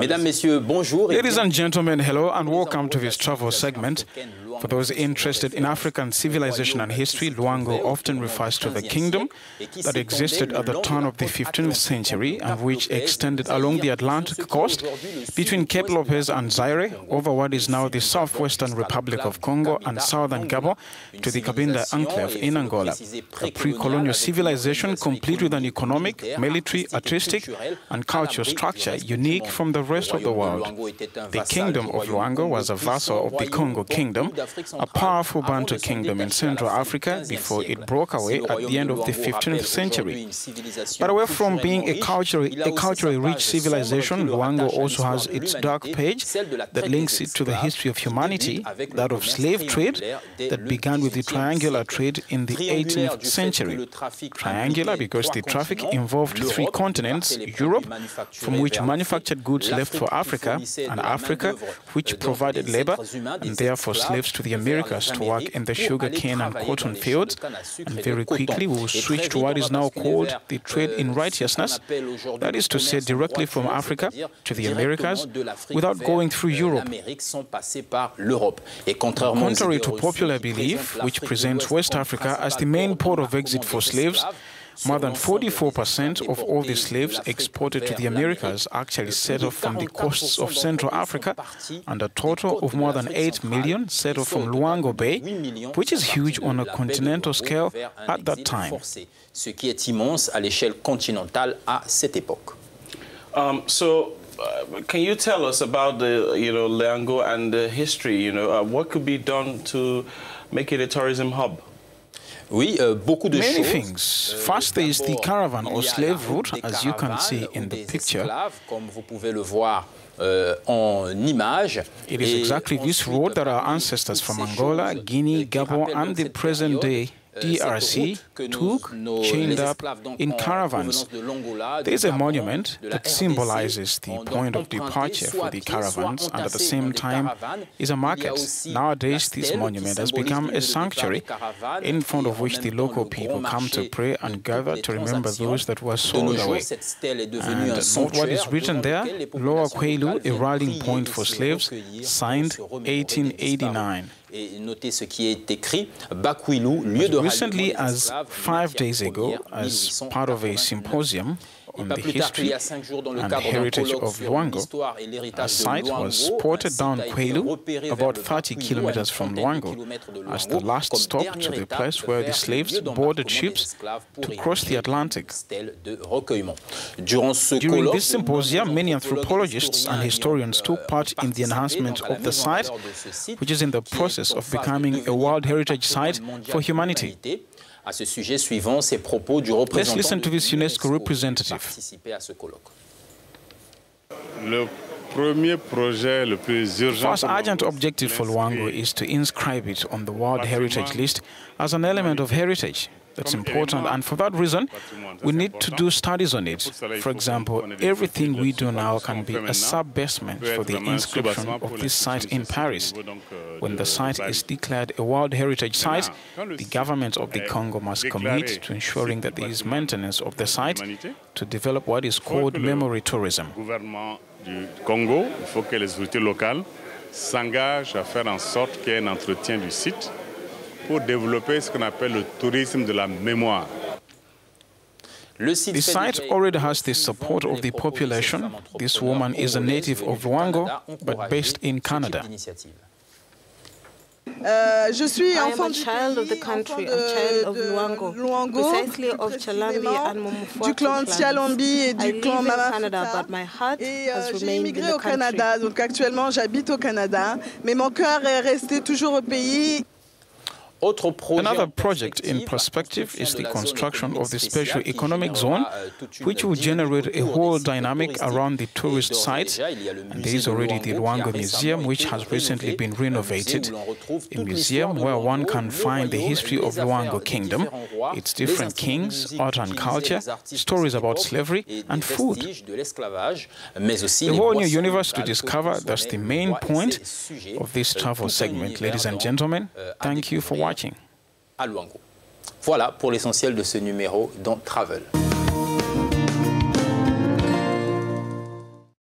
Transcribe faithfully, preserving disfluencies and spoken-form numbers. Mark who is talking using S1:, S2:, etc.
S1: Mesdames, Messieurs, bonjour.
S2: Ladies and gentlemen, hello and welcome to this travel segment. For those interested in African civilization and history, Loango often refers to the kingdom that existed at the turn of the fifteenth century and which extended along the Atlantic coast between Cape Lopez and Zaire over what is now the southwestern Republic of Congo and southern Gabon to the Cabinda enclave in Angola. A pre-colonial civilization complete with an economic, military, artistic and cultural structure unique from the rest of the world. The kingdom of Loango was a vassal of the Congo Kingdom, a powerful Bantu kingdom in Central Africa before it broke away at the end of the fifteenth century. But away from being a culturally, a culturally rich civilization, Loango also has its dark page that links it to the history of humanity, that of slave trade that began with the triangular trade in the eighteenth century. Triangular because the traffic involved three continents, Europe, from which manufactured goods left for Africa, and Africa, which provided labor and therefore slaves to the Americas to work in the sugar cane and cotton fields, and very quickly we will switch to what is now called the trade in righteousness, that is to say directly from Africa to the Americas without going through Europe. Contrary to popular belief, which presents West Africa as the main port of exit for slaves, more than forty-four percent of all the slaves exported to the Americas actually set off from the coasts of Central Africa, and a total of more than eight million set off from Loango Bay, which is huge on a continental scale at that time.
S3: Um, so, uh, can you tell us about the, you know, Loango and the history? You know, uh, what could be done to make it a tourism hub?
S1: Oui, euh, beaucoup de
S2: Many
S1: choses.
S2: things. First, there is the caravan or slave route, as you can see in the picture.
S1: Comme vous pouvez le voir euh, en image.
S2: It is exactly this road that our ancestors from Angola, Guinea, Gabon, and the present day D R C took, chained up in caravans. There is a monument that symbolizes the point of departure for the caravans, and at the same time is a market. Nowadays, this monument has become a sanctuary in front of which the local people come to pray and gather to remember those that were sold away. And note what is written there: Lower Kwelu, a rallying point for slaves, signed eighteen eighty-nine. Recently, as five days ago, as part of a symposium on the history and heritage of Loango, a site was spotted down Kwelu, about thirty kilometers from Loango, as the last stop to the place where the slaves boarded ships to cross the Atlantic. During this symposium, many anthropologists and historians took part in the enhancement of the site, which is in the process of becoming a World Heritage Site for humanity.
S1: À ce sujet suivant ces propos du représentant.
S2: Let's listen to this UNESCO representative.
S4: Le premier projet le plus urgent.
S2: First urgent objective for Loango is to inscribe it on the World Heritage List as an element of heritage. That's important, and for that reason, we need to do studies on it. For example, everything we do now can be a sub-basement for the inscription of this site in Paris. When the site is declared a World Heritage Site, the government of the Congo must commit to ensuring that there is maintenance of the site to develop what is called memory tourism.
S4: Le gouvernement du Congo, il faut que les autorités locales s'engagent à faire en sorte qu'il y ait un entretien du site pour développer ce qu'on appelle le tourisme de la mémoire.
S2: The site already has the support of the population. This woman is a native of Loango, but based in Canada.
S5: Uh, je suis
S6: I am a child of the country, a child of Loango, precisely of Chalambi and Momofua
S5: du clan Chalambi et du clan Mamafita.
S6: Canada, but my heart
S5: et euh,
S6: has
S5: j'ai
S6: remained
S5: immigré
S6: in
S5: au
S6: the country.
S5: Canada, donc actuellement j'habite au Canada, mais mon cœur est resté toujours au pays.
S2: Another project in perspective is the construction of the special economic zone, which will generate a whole dynamic around the tourist site. And there is already the Loango Museum, which has recently been renovated. A museum where one can find the history of Loango Kingdom, its different kings, art and culture, stories about slavery and food. A whole new universe to discover. That's the main point of this travel segment. Ladies and gentlemen, thank you for watching.
S1: À Loango. Voilà pour l'essentiel de ce numéro dans Travel.